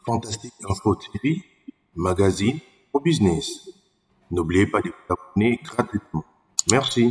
Fantastique Info TV, magazine au business. N'oubliez pas de vous abonner gratuitement. Merci.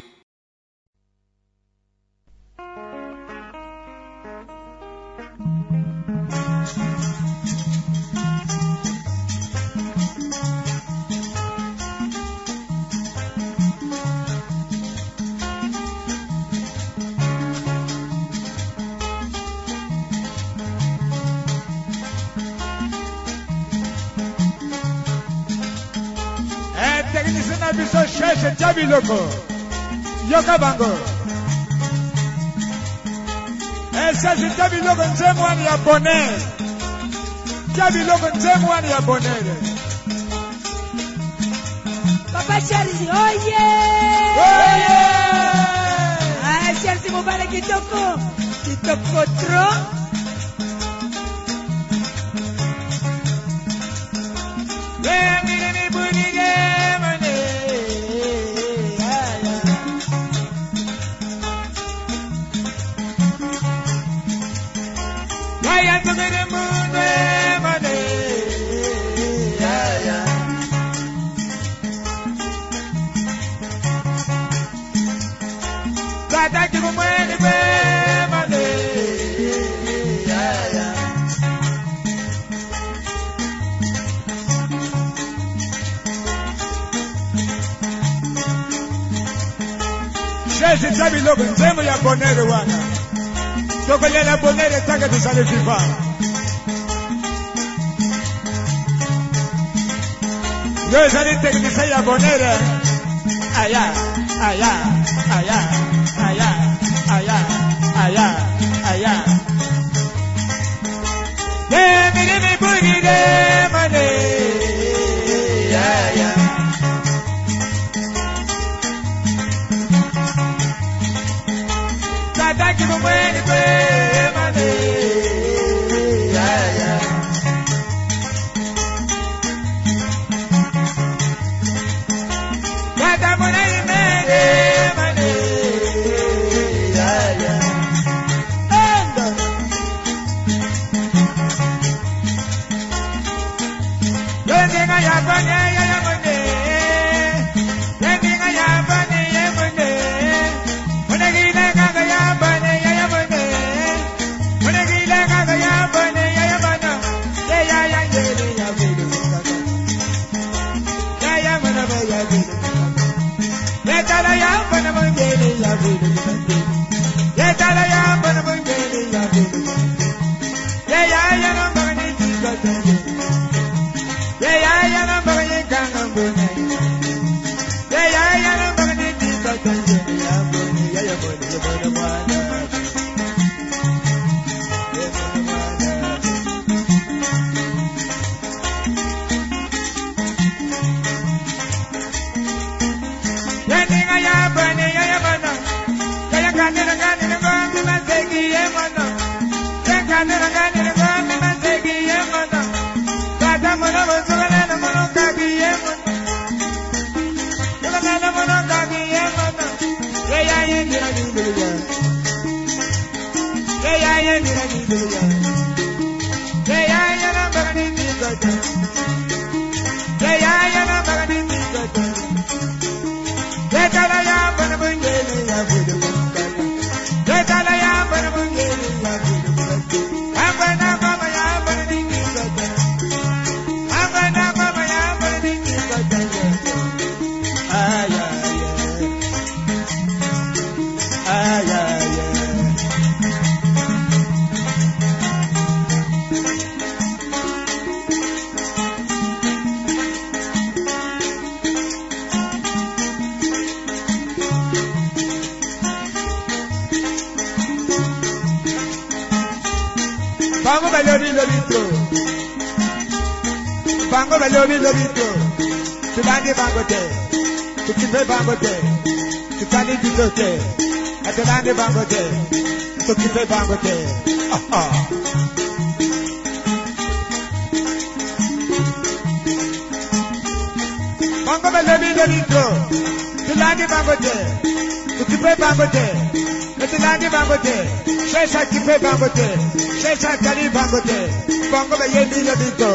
Technicien biso cherche Jabi Loko Yoka Bango cherche Jabi Loko nzemwani ya bonheur Jabi Loko nzemwani ya bonheur Papa Charles oye oye Charles Mubale kitoko tro Cherche Jabi Loko nzemo ya bonheur wana Toko lela bonheur taka tusale FIFA Yo zali technicien ya bonheur Aya aya aya aya aya aya aya De mi boogie de mane aya Tata que no muere mane aya Tata muere mane aya Yenga ya bane ya mane Yenga ya bane ya mane Mane gila kaga ya bane ya mane Mane gila kaga ya bane ya mane Ya yele ya bidu Ya mana ba ya bidu Ya tala ya bane mangele ya bidu Ya tala ya bane mangele ya bidu Ya no bane tigata Ya no bane kanga bone Ya no bane tigata ya bone ya bone mwana Yenga ya bane ya mana Ya kanira ngami masegi ya mana Ya kanira ngami masegi ya mana Tata mono bosogana na mono kagi ya mana Tata mono kagi ya mana Ya yendira giduya Ya yendira giduya Ya na bagani nikata Ya na bagani nikata Ya tala ya bana bungele ya budu Ya tala ya bana bungele ya budu Abana mama ya bana nikata Abana mama ya bana nikata Aya aya Bango balobi lobito Bango balobi lobito Tulande bango te Tukipe bango te Tukani bito te Atulande bango te Tukipe bango te Bango balobi lobito Tulande bango te Tukipe bango te Metilani bangote, Shesha kipe bangote, Shesha kali bangote, Bongo ba yendi lobito.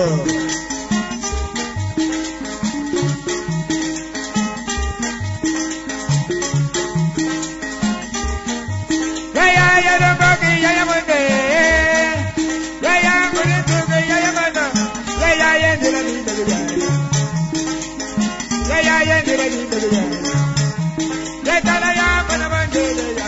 Ya rambogi ya monde, ya muritu ya mano, ya yendi lobito. Ya yendi lobito. Ya tala ya bana bandele ya.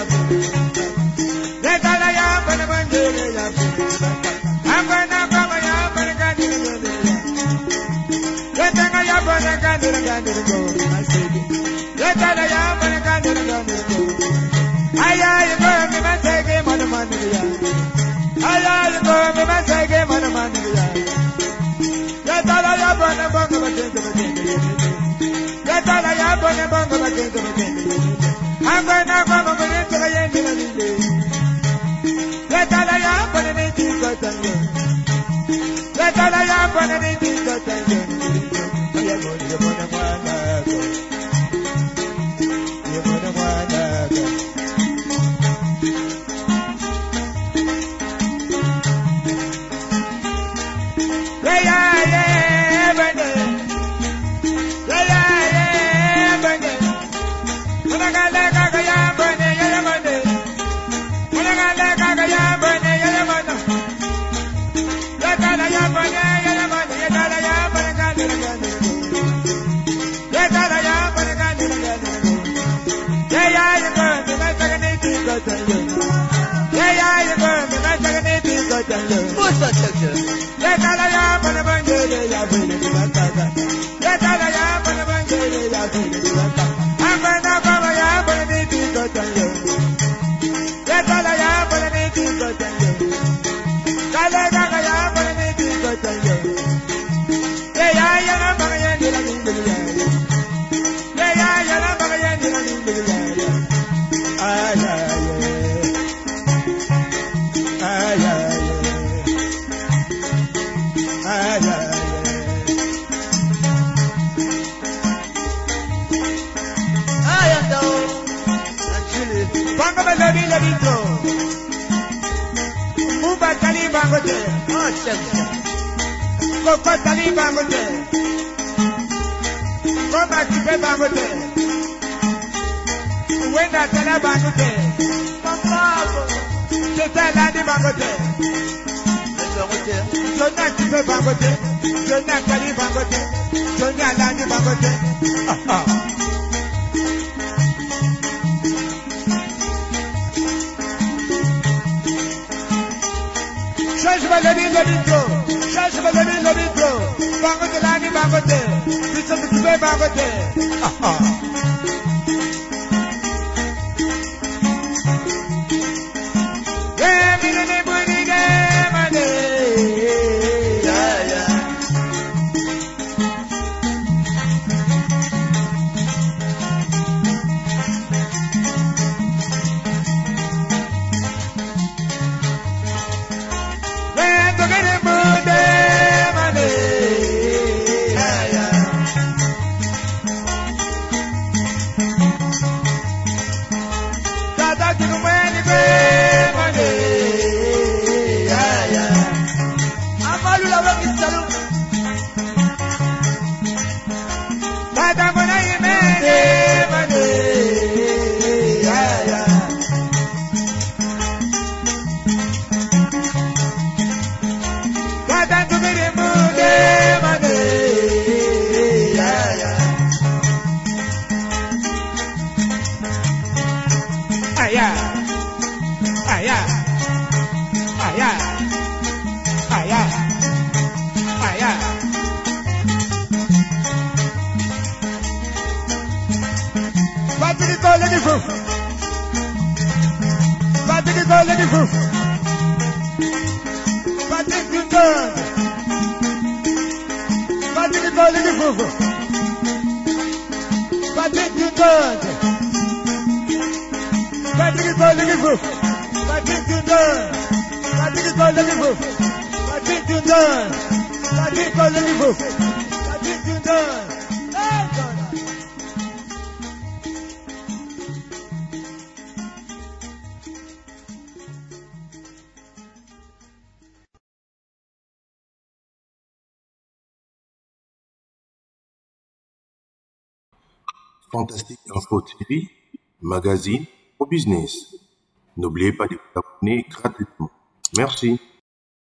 Fantastique Info TV, magazine au business. N'oubliez pas de vous abonner gratuitement. Merci.